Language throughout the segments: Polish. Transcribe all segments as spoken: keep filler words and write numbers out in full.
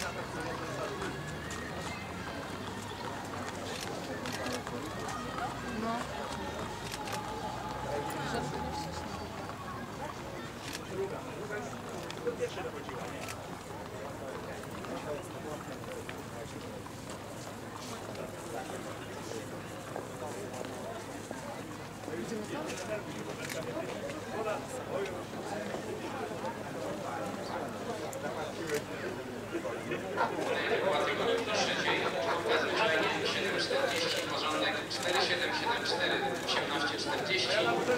cztery siedem siedem cztery osiemnaście czterdzieści.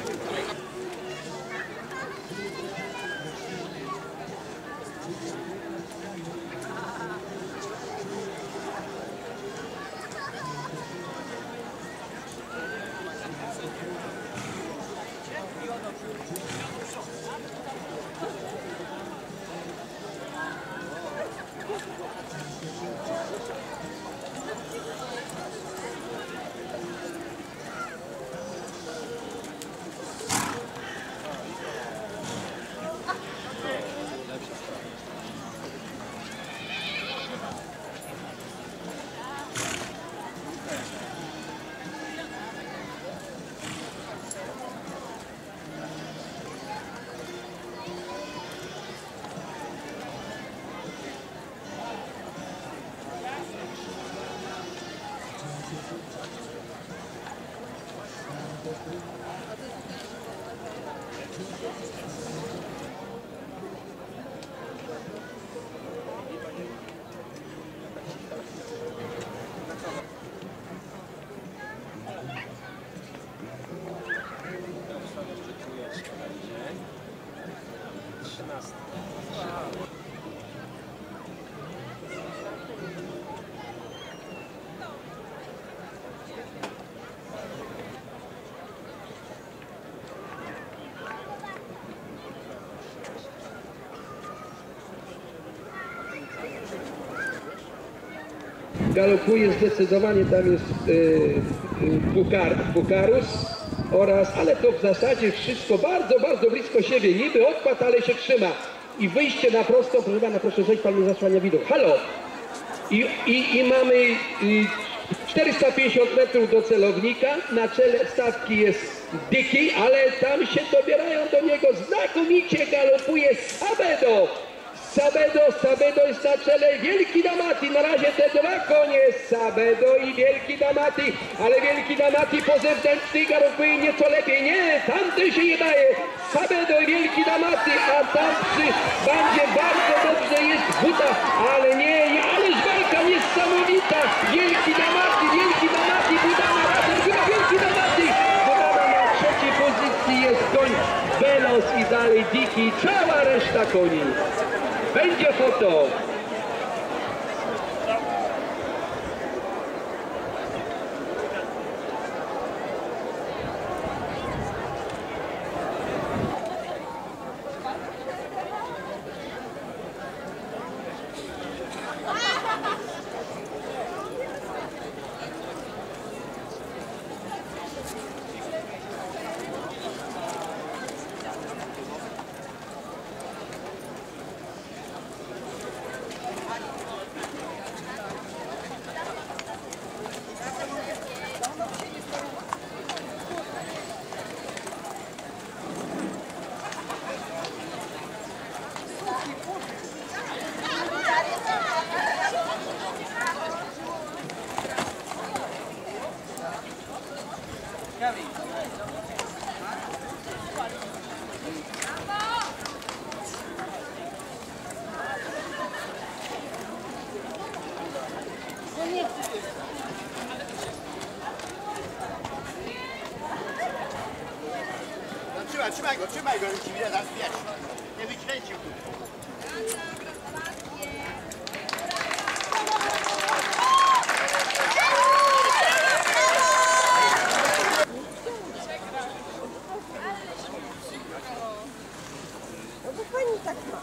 Galopuje zdecydowanie, tam jest y, y, Bukar, Bukarus oraz, ale to w zasadzie wszystko bardzo, bardzo blisko siebie. Niby odpad, ale się trzyma. I wyjście na prosto, proszę pana, proszę zejść, pan mi zasłania widok. Halo! I, i, i mamy y, czterysta pięćdziesiąt metrów do celownika. Na czele stawki jest Diki, ale tam się dobierają do niego. Znakomicie galopuje Sabedo. Sabedo, Sabedo jest na czele, Wielki Damati, na razie te dwa konie, Sabedo i Wielki Damati, ale Wielki Damati po zewnętrznej galopuje nieco lepiej, nie, tamten się nie daje, Sabedo i Wielki Damati, a tam przy bandzie bardzo dobrze jest Buta, ale nie, nie, ależ walka niesamowita, Wielki Damati, Wielki Damati, Budana razem, chyba Wielki Damati, Budana na trzeciej pozycji jest koń Velos i dalej Diki, cała reszta koni. Będzie foto! Trzymaj, trzymaj go, trzymaj go, żeby ci widać wiesz. Nie wykręcił tu. No bo pani tak ma.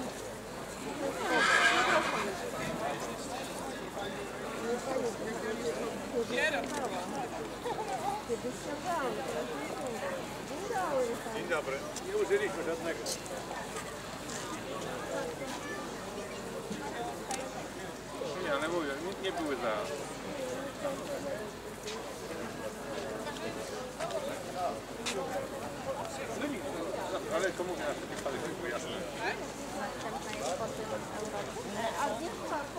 Kiedyś ściągałam, teraz nie ściągam. Dzień dobry. Nie użyliśmy żadnego. nie były za... No nic, no, ale to mówię na ten wypadek, tylko jasne. Następna jest po tym Europy. A nie